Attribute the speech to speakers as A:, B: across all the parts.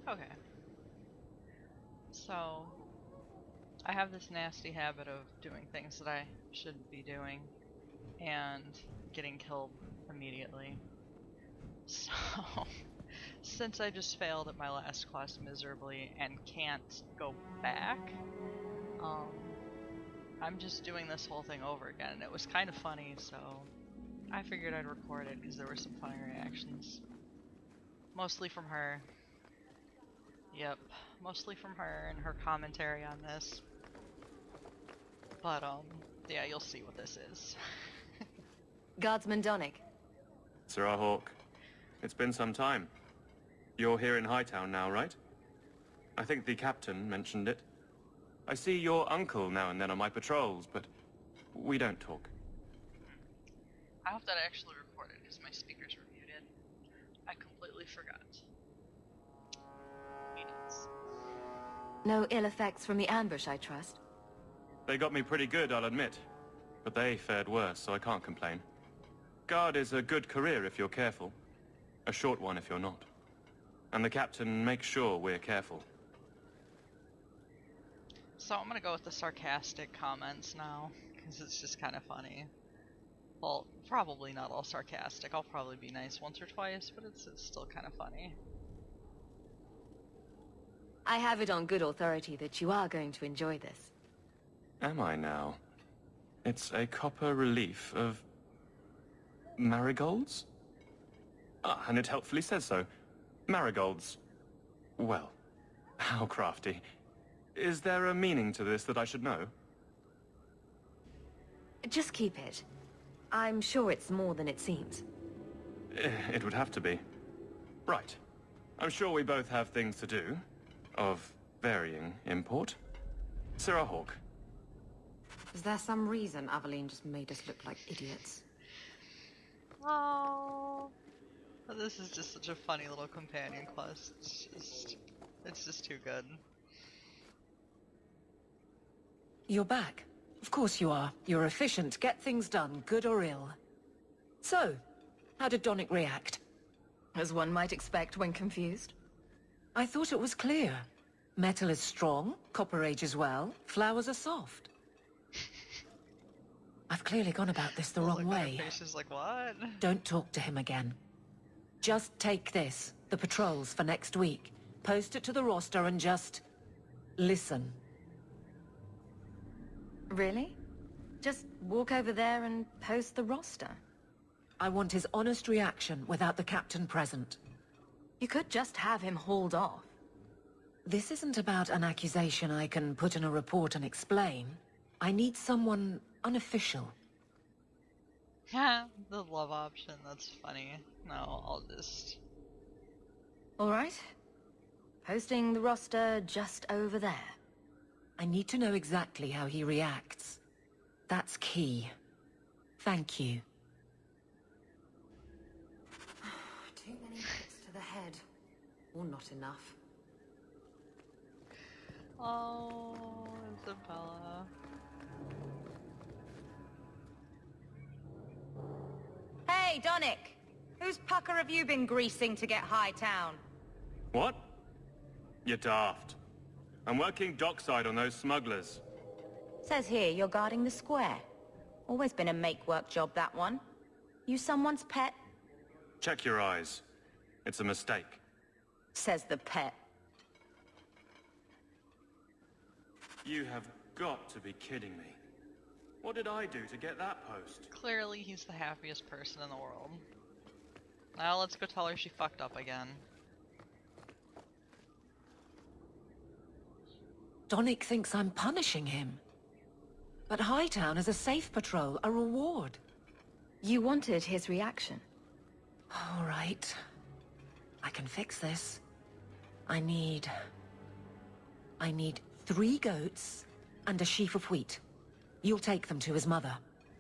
A: Okay. So, I have this nasty habit of doing things that I shouldn't be doing and getting killed immediately. So, since I just failed at my last class miserably and can't go back, um, I'm just doing this whole thing over again. It was kind of funny, so I figured I'd record it because there were some funny reactions. Mostly from her. Yep, mostly from her and her commentary on this. But, yeah, you'll see what this is.
B: Guardsman Donnick.
C: Sirrah Hawk, it's been some time. You're here in Hightown now, right? I think the captain mentioned it. I see your uncle now and then on my patrols, but we don't talk.
A: I hope that I actually recorded because my speakers were muted. I completely forgot. Meetings.
B: No ill effects from the ambush, I trust.
C: They got me pretty good, I'll admit. But they fared worse, so I can't complain. Guard is a good career if you're careful. A short one if you're not. And the captain makes sure we're careful.
A: So I'm gonna go with the sarcastic comments now, because it's just kind of funny. Well, probably not all sarcastic. I'll probably be nice once or twice, but it's still kind of funny.
B: I have it on good authority that you are going to enjoy this.
C: Am I now? It's a copper relief of... marigolds? Ah, and it helpfully says so. Marigolds. Well, how crafty. Is there a meaning to this that I should know?
B: Just keep it. I'm sure it's more than it seems.
C: It would have to be. Right. I'm sure we both have things to do. Of varying import. Sirrah Hawk.
D: Is there some reason Aveline just made us look like idiots?
A: Oh, this is just such a funny little companion quest. It's just too good.
E: You're back. Of course you are. You're efficient, get things done, good or ill. So, how did Donnick react?
B: As one might expect when confused.
E: I thought it was clear. Metal is strong, copper ages well, flowers are soft. I've clearly gone about this the wrong way.
A: Face is like, what?
E: Don't talk to him again. Just take this, the patrols for next week. Post it to the roster and just... listen.
B: Really? Just walk over there and post the roster?
E: I want his honest reaction without the captain present.
B: You could just have him hauled off.
E: This isn't about an accusation I can put in a report and explain. I need someone unofficial.
A: Yeah, the love option, that's funny. No, I'll just...
B: Alright. Posting the roster just over there.
E: I need to know exactly how he reacts. That's key. Thank you.
D: Too many hits to the head. Or not enough.
A: Oh, Isabella.
F: Hey, Donnick! Whose pucker have you been greasing to get Hightown?
C: What? You're daft. I'm working dockside on those smugglers.
F: Says here you're guarding the square. Always been a make-work job, that one. You someone's pet?
C: Check your eyes. It's a mistake.
F: Says the pet.
C: You have got to be kidding me. What did I do to get that post?
A: Clearly he's the happiest person in the world. Now let's go tell her she fucked up again.
E: Donnick thinks I'm punishing him. But Hightown is a safe patrol, a reward.
B: You wanted his reaction.
E: All right. I can fix this. I need 3 goats and a sheaf of wheat. You'll take them to his mother.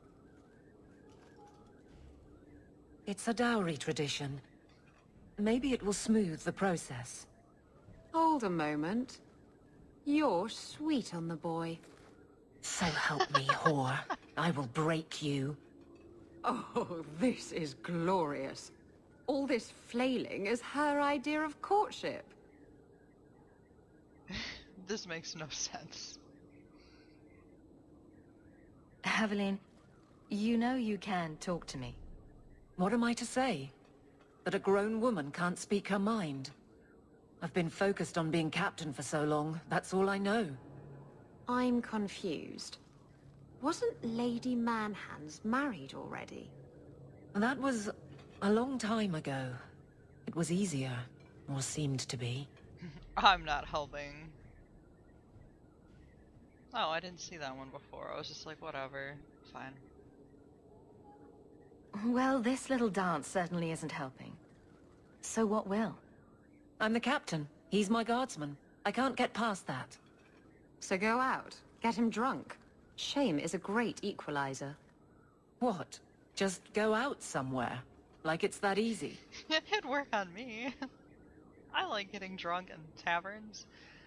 E: It's a dowry tradition. Maybe it will smooth the process.
D: Hold a moment. You're sweet on the boy.
E: So help me, whore. I will break you.
D: Oh, this is glorious. All this flailing is her idea of courtship.
A: This makes no sense.
B: Aveline, you know you can talk to me.
E: What am I to say? That a grown woman can't speak her mind? I've been focused on being captain for so long, that's all I know.
D: I'm confused. Wasn't Lady Manhands married already?
E: That was a long time ago. It was easier, or seemed to be.
A: I'm not helping. Oh, I didn't see that one before. I was just like, whatever. Fine.
B: Well, this little dance certainly isn't helping. So what will?
E: I'm the captain. He's my guardsman. I can't get past that.
D: So go out. Get him drunk. Shame is a great equalizer.
E: What? Just go out somewhere? Like it's that easy?
A: It'd work on me. I like getting drunk in taverns.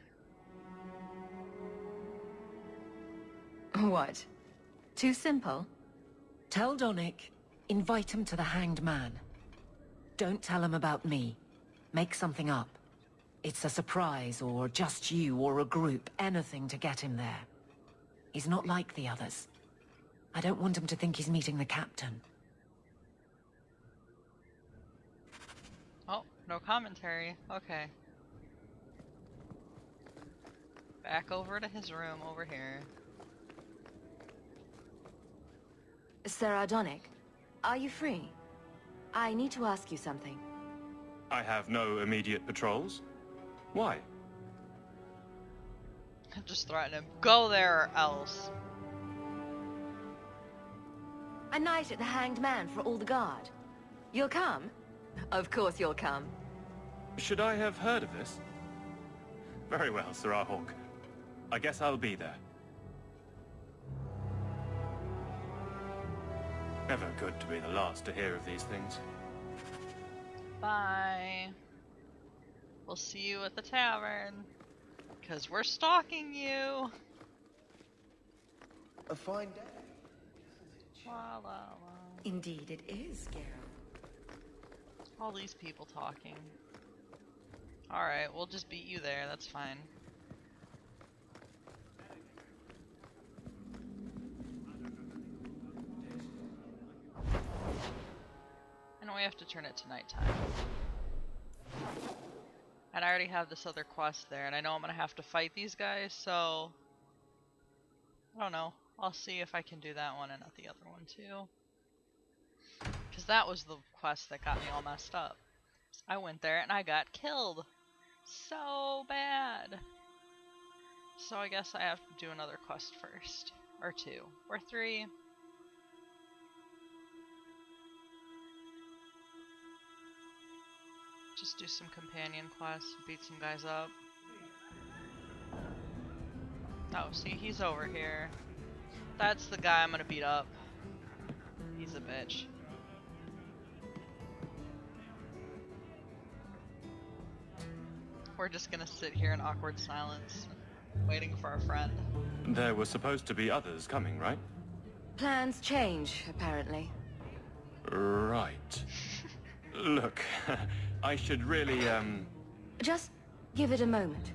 B: What? Too simple?
E: Tell Donnic, invite him to the Hanged Man. Don't tell him about me. Make something up. It's a surprise, or just you, or a group, anything to get him there. He's not like the others. I don't want him to think he's meeting the captain.
A: Oh, no commentary. Okay. Back over to his room over here.
B: Sir Ardonic, are you free? I need to ask you something.
C: I have no immediate patrols. Why?
A: Just threaten him. Go there or else.
B: A night at the Hanged Man for all the guard. You'll come? Of course you'll come.
C: Should I have heard of this? Very well, Sir Hawk. I guess I'll be there. Never good to be the last to hear of these things.
A: Bye. We'll see you at the tavern. Because we're stalking you.
G: A fine day.
A: La la la.
B: Indeed it is, Geralt.
A: All these people talking. Alright, we'll just beat you there, that's fine. And we have to turn it to nighttime. And I already have this other quest there, and I know I'm gonna have to fight these guys, so... I don't know. I'll see if I can do that one and not the other one too. Because that was the quest that got me all messed up. I went there and I got killed. So bad. So I guess I have to do another quest first. Or two. Or three. Just do some companion quests, beat some guys up. Oh, see, he's over here. That's the guy I'm gonna beat up. He's a bitch. We're just gonna sit here in awkward silence, waiting for our friend.
C: There were supposed to be others coming, right?
B: Plans change, apparently.
C: Right. Look, I should really,
B: Just give it a moment.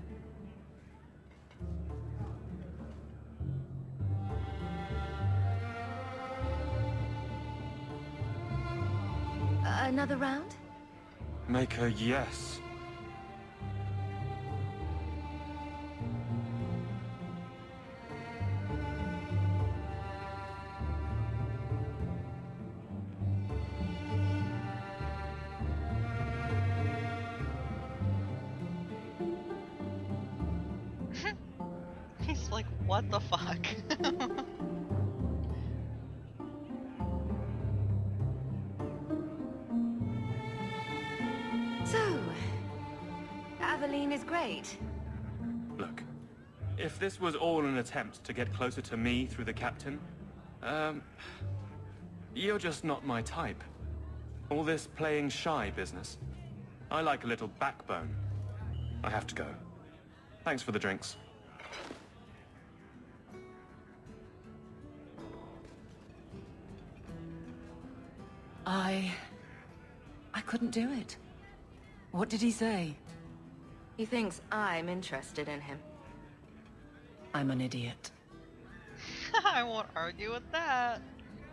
B: Another round?
C: make a yes.
A: He's like, what the fuck?
B: So, Aveline is great.
C: Look, if this was all an attempt to get closer to me through the captain, you're just not my type. All this playing shy business. I like a little backbone. I have to go. Thanks for the drinks.
E: I couldn't do it. What did he say?
B: He thinks I'm interested in him.
E: I'm an idiot.
A: I won't argue with that.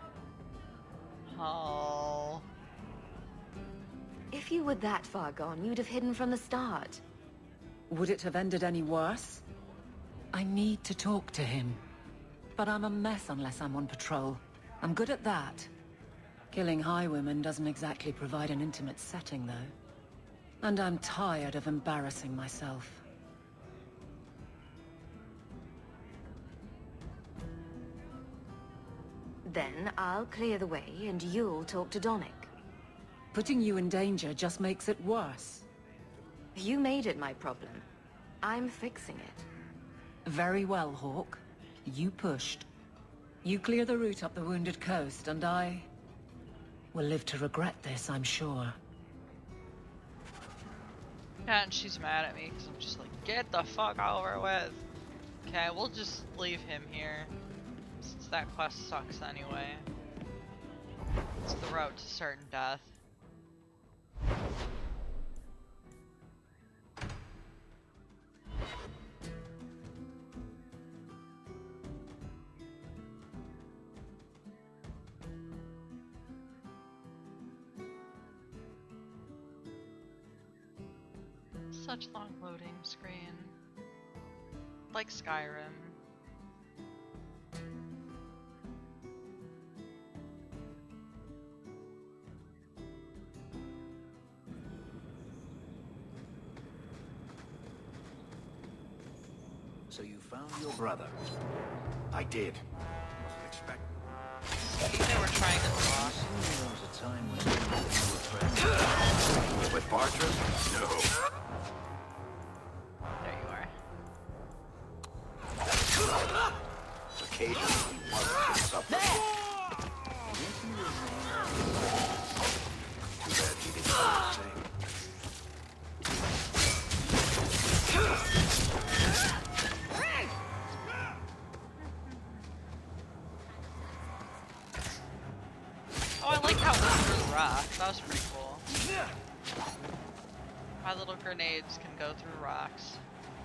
A: Oh.
B: If you were that far gone, you'd have hidden from the start.
E: Would it have ended any worse? I need to talk to him. But I'm a mess unless I'm on patrol. I'm good at that. Killing highwaymen doesn't exactly provide an intimate setting, though. And I'm tired of embarrassing myself.
B: Then I'll clear the way and you'll talk to Donnic.
E: Putting you in danger just makes it worse.
B: You made it my problem. I'm fixing it.
E: Very well, Hawke. You pushed. You clear the route up the Wounded Coast, and I will live to regret this, I'm sure.
A: Yeah, and she's mad at me because I'm just like, get the fuck over with. Okay, we'll just leave him here. Since that quest sucks anyway. It's the road to certain death. Such long loading screen. Like Skyrim.
G: So you found your brother? I did. Wasn't expect.
A: I think they were trying to block.
G: There was a time when you were friends. With Bartram? No.
A: There you are.
G: Occasionally he wants to suffer. Too bad he didn't do the same.
A: Oh, I like how it went through the rocks. That was pretty cool. My little grenades can go through rocks.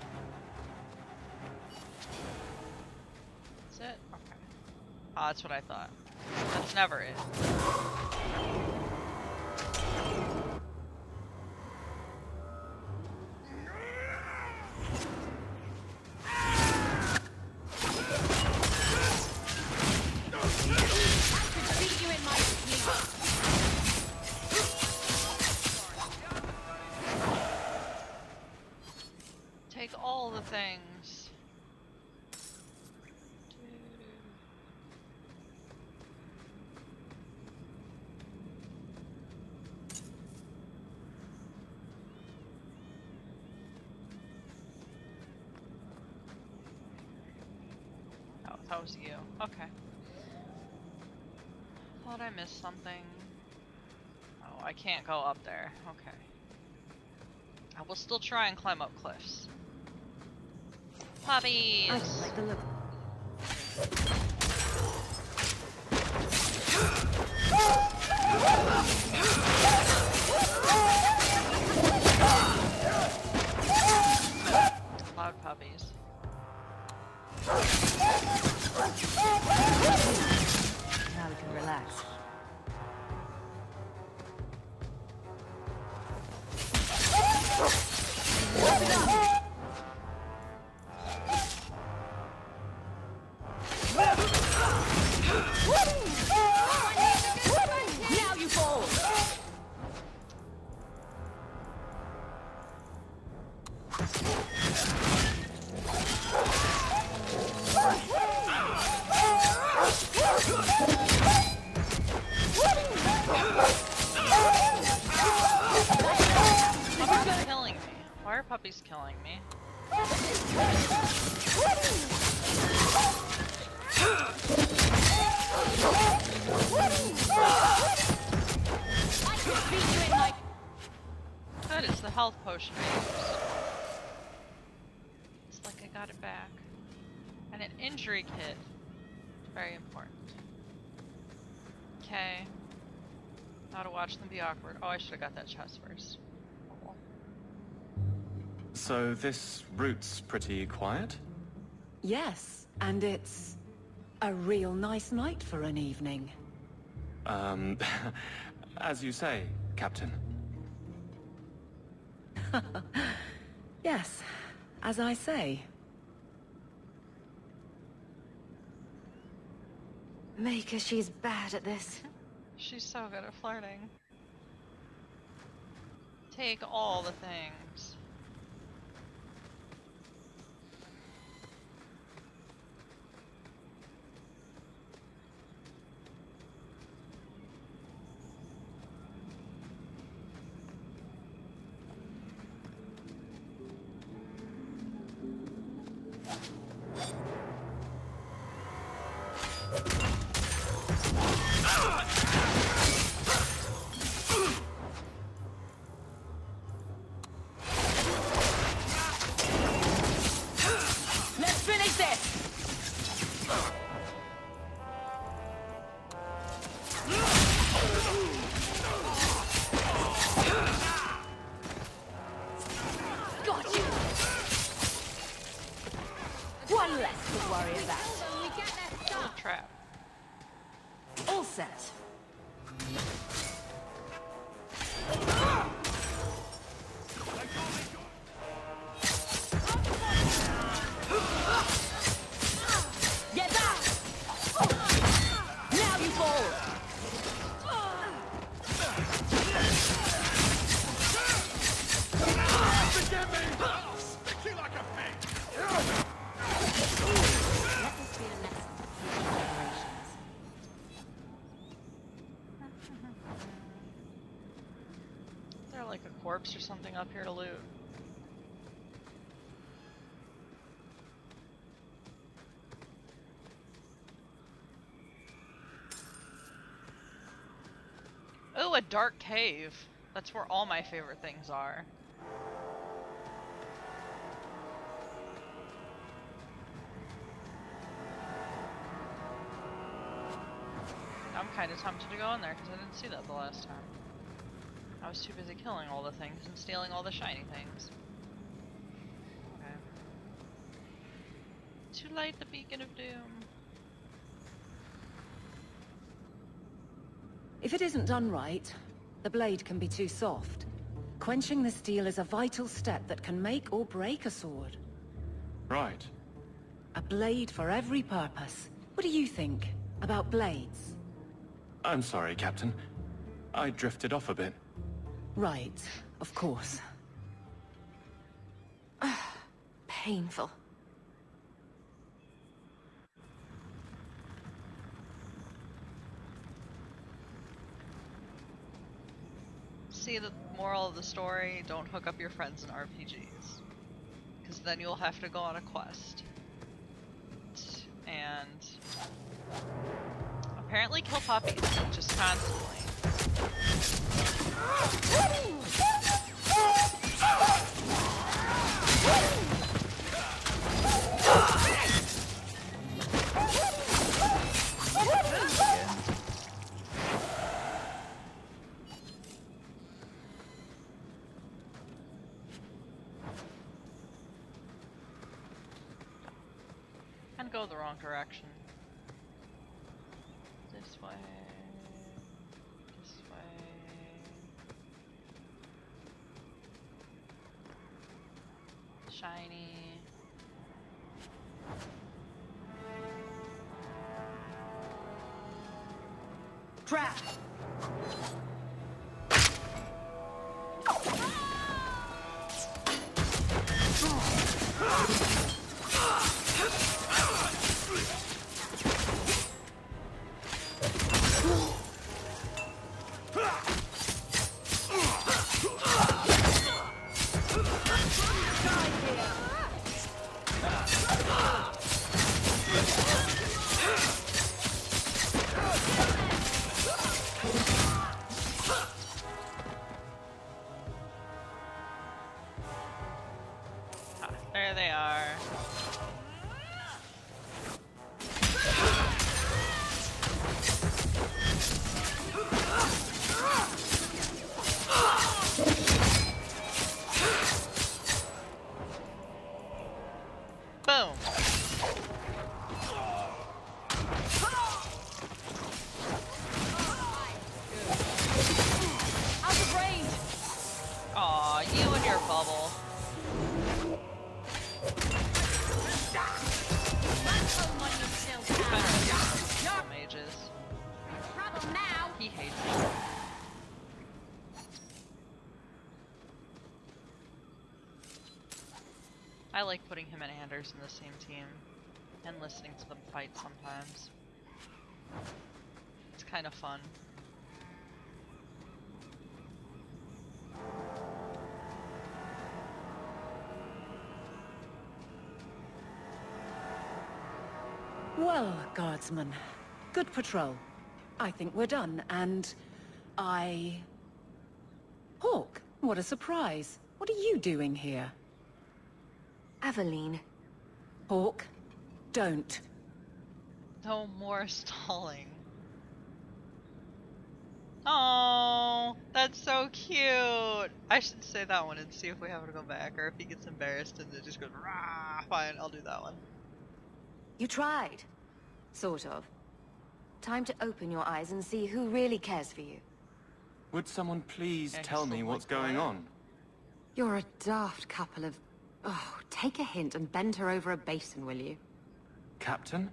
A: Is it? Okay. Oh, that's what I thought. That's never it. Take all the things. Oh, that was you. Okay. Thought I missed something. Oh, I can't go up there. Okay. I will still try and climb up cliffs. Puppies!
B: I don't like the look.
A: Loud puppies.
B: Now we can relax.
F: Now you fall!
A: Puppies killing me. Why are puppies killing me? Good, it's the health potion I used. It's like I got it back. And an injury kit. Very important. Okay. How to watch them be awkward. Oh, I should have got that chest first. Oh, well.
C: So this route's pretty quiet?
E: Yes, and it's a real nice night for an evening.
C: As you say, Captain.
E: Yes, as I say.
B: Maker, she's bad at this.
A: She's so good at flirting. Take all the things.
F: Let's finish this! Got you! One less to worry about.
A: Little trap.
B: All set.
F: Get back! Now you fall!
A: Is there like a corpse or something up here to loot? Oh, a dark cave. That's where all my favorite things are. I'm kind of tempted to go in there because I didn't see that the last time. I was too busy killing all the things and stealing all the shiny things. Okay. To light the beacon of doom.
E: If it isn't done right, the blade can be too soft. Quenching the steel is a vital step that can make or break a sword.
C: Right.
E: A blade for every purpose. What do you think about blades?
C: I'm sorry, Captain. I drifted off a bit.
E: Right, of course.
B: Painful.
A: See, the moral of the story, don't hook up your friends in RPGs. Because then you'll have to go on a quest. And apparently kill puppies, just constantly. And go the wrong direction. This way. This way. Shiny.
F: Trap!
A: There they are. Boom. bubble. Mages. He hates it. I like putting him and Anders in the same team and listening to them fight sometimes. It's kind of fun.
E: Well, guardsman, good patrol. I think we're done, and Hawk, what a surprise. What are you doing here?
B: Aveline.
E: Hawk, don't.
A: No more stalling. Oh, that's so cute. I should say that one and see if we have to go back, or if he gets embarrassed and it just goes, rah, fine, I'll do that one.
B: You tried. Sort of. Time to open your eyes and see who really cares for you.
C: Would someone please
A: Yeah,
C: tell
A: he's
C: me
A: so,
C: what's
A: like,
C: going
A: quiet.
C: on?
D: You're a daft couple of... Oh, take a hint and bend her over a basin, will you?
C: Captain?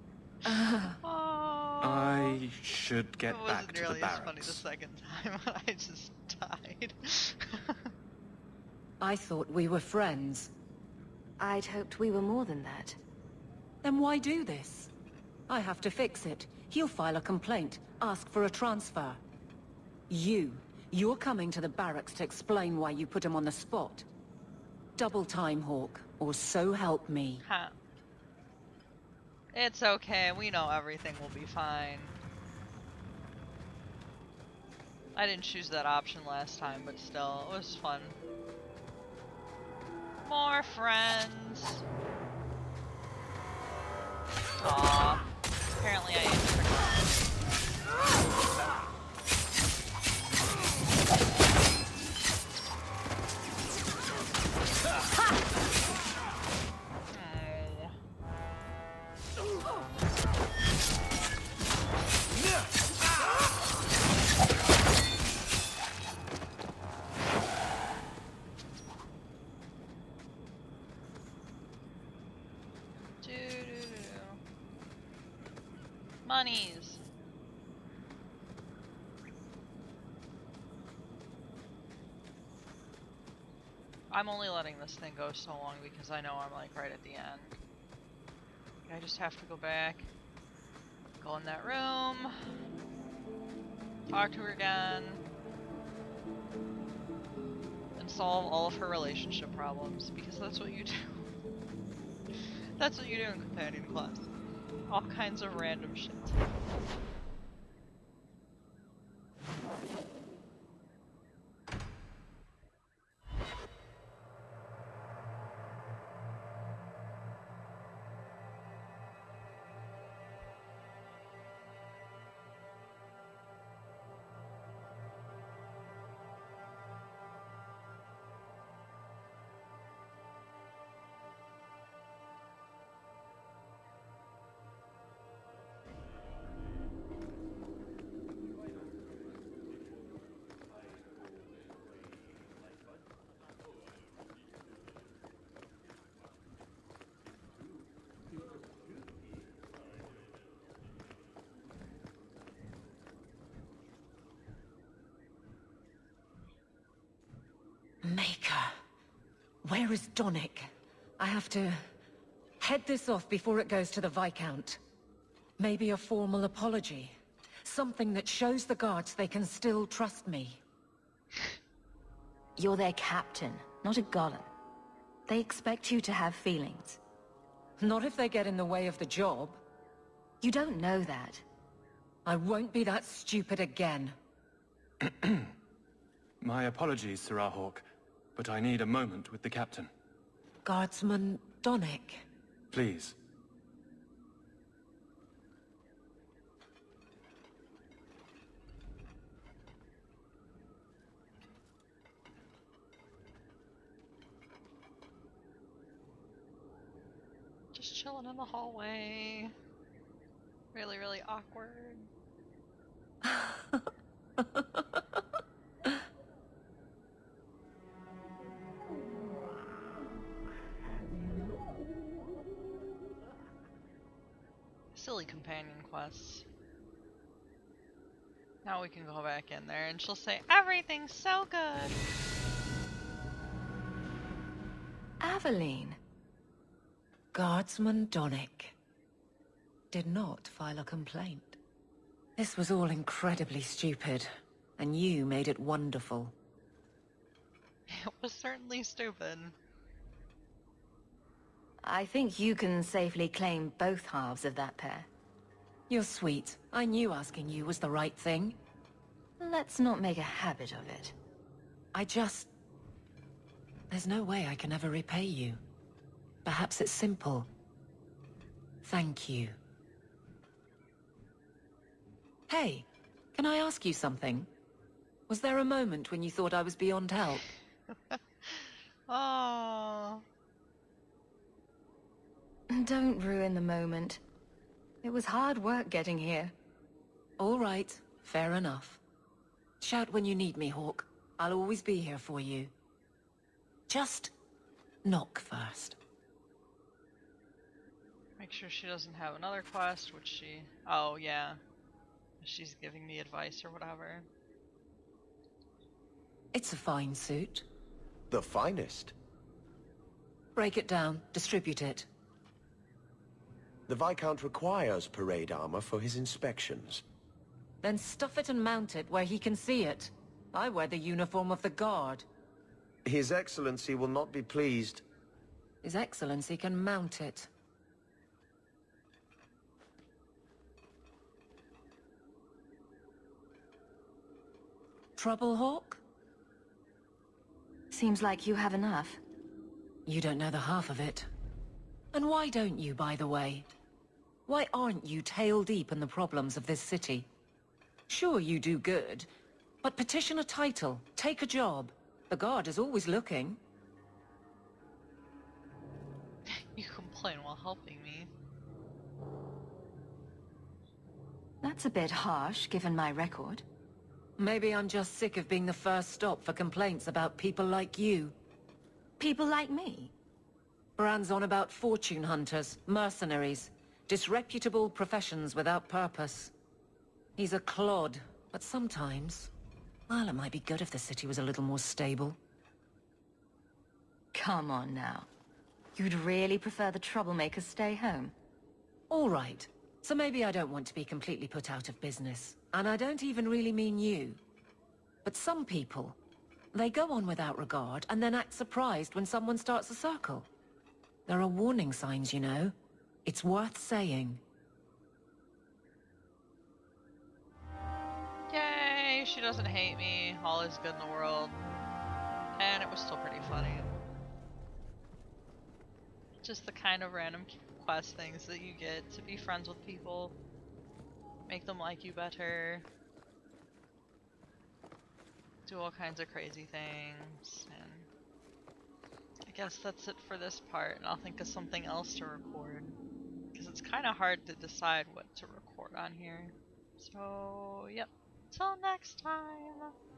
A: Oh,
C: I should get
A: it
C: back
A: wasn't
C: to the
A: nearly as funny the
C: barracks.
A: second time when I just died.
E: I thought we were friends.
B: I'd hoped we were more than that.
E: Then why do this? I have to fix it. He'll file a complaint, ask for a transfer. You're coming to the barracks to explain why you put him on the spot. Double time, Hawk, or so help me.
A: Huh. It's okay, we know everything will be fine. I didn't choose that option last time, but still, it was fun. More friends. Aww. Apparently I am Monies. I'm only letting this thing go so long because I know I'm like right at the end. I just have to go back, go in that room, talk to her again, and solve all of her relationship problems, because that's what you do. That's what you do in companion class. All kinds of random shit.
E: Maker. Where is Donick? I have to head this off before it goes to the Viscount. Maybe a formal apology. Something that shows the guards they can still trust me.
F: You're their captain, not a golem. They expect you to have feelings.
E: Not if they get in the way of the job.
B: You don't know that.
E: I won't be that stupid again.
C: My apologies, Sirrah Hawk, but I need a moment with the captain.
E: Guardsman Donick.
C: Please.
A: Just chilling in the hallway. Really, really awkward. silly companion quests. Now we can go back in there and she'll say, everything's so good!
B: Aveline.
E: Guardsman Donnick did not file a complaint. This was all incredibly stupid, and you made it wonderful.
A: It was certainly stupid.
B: I think you can safely claim both halves of that pair.
E: You're sweet. I knew asking you was the right thing.
B: Let's not make a habit of it.
E: There's no way I can ever repay you. Perhaps it's simple. Thank you. Hey, can I ask you something? Was there a moment when you thought I was beyond help?
A: Oh.
B: Don't ruin the moment. It was hard work getting here.
E: All right, fair enough. Shout when you need me, Hawk. I'll always be here for you. Just knock first.
A: Make sure she doesn't have another quest, which she... Oh, yeah. She's giving me advice or whatever.
E: It's a fine suit.
H: The finest.
E: Break it down, distribute it.
H: The Viscount requires parade armor for his inspections.
E: Then stuff it and mount it where he can see it. I wear the uniform of the Guard.
H: His Excellency will not be pleased.
E: His Excellency can mount it. Trouble, Hawk?
B: Seems like you have enough.
E: You don't know the half of it. And why don't you, by the way? Why aren't you tail deep in the problems of this city? Sure, you do good, but petition a title, take a job. The Guard is always looking.
A: You complain while helping me.
B: That's a bit harsh, given my record.
E: Maybe I'm just sick of being the first stop for complaints about people like you.
B: People like me?
E: Brand's on about fortune hunters, mercenaries, disreputable professions without purpose. He's a clod, but sometimes... Well, it might be good if the city was a little more stable.
B: Come on now. You'd really prefer the troublemakers stay home?
E: All right. So maybe I don't want to be completely put out of business. And I don't even really mean you. But some people, they go on without regard and then act surprised when someone starts a circle. There are warning signs, you know. It's worth saying.
A: Yay! She doesn't hate me. All is good in the world. And it was still pretty funny. Just the kind of random quest things that you get to be friends with people. Make them like you better. Do all kinds of crazy things. And I guess that's it for this part. And I'll think of something else to record. Because it's kind of hard to decide what to record on here. So, yep. Till next time.